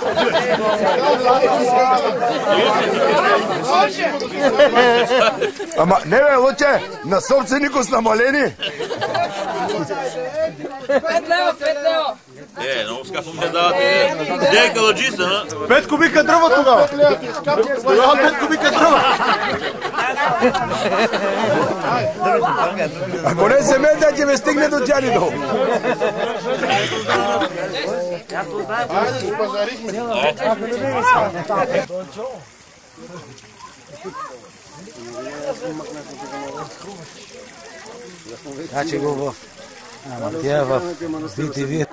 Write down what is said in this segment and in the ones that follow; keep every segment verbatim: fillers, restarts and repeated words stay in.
Ама, не бе, Луче, на собственикост намалени. Пет лева, пет лева. Е, много скъпо ми давате. Де е каладжиста, на? Пет кубика дръва тогава. Тогава пет кубика дръва. Ако не се мета, че ме стигне до дядидо. Айде, спазарихме. Значи го в Амантия, в би ти ви.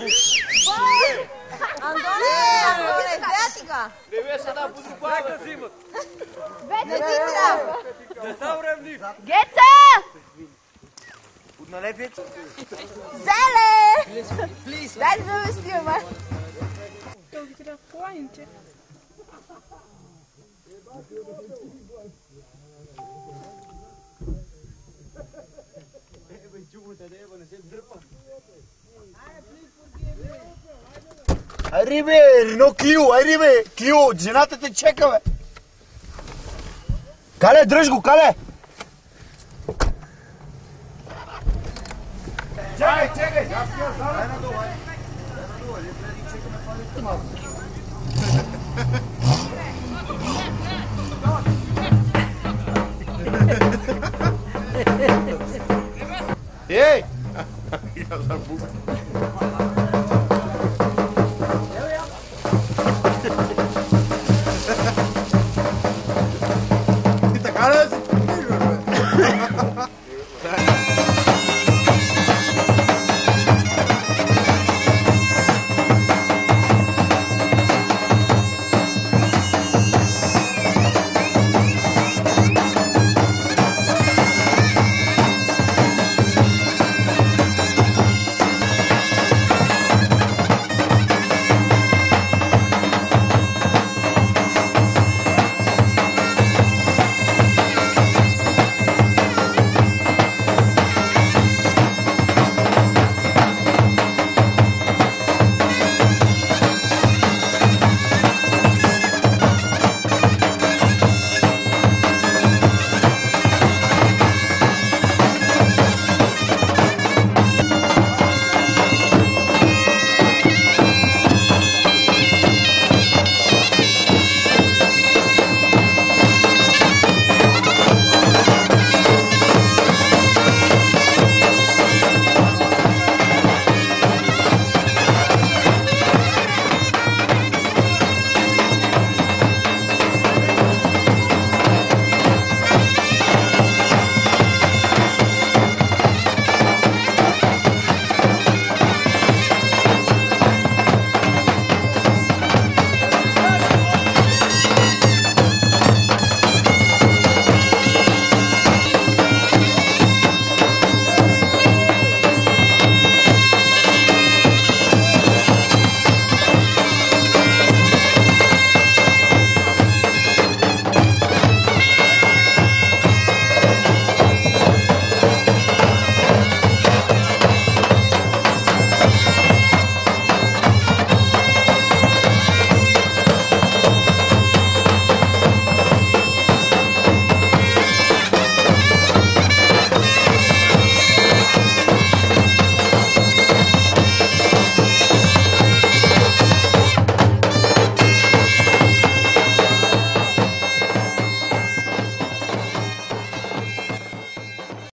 Андоне, Андоне, гледа ти го. Не бе сега подгупава да взимат. Вече ти трябва. Не са вревни. Геца! Налепите. Зеле! Дай да ме снима. Той ги трябва планите. Айри бе, едно Клио, айри бе, Клио, жената те чека бе. Кале, дръж го, Кале. Чакай, чакай. Аз я знам. Дай надолу, ай. Дай надолу, ай. Чекаме, пали малко.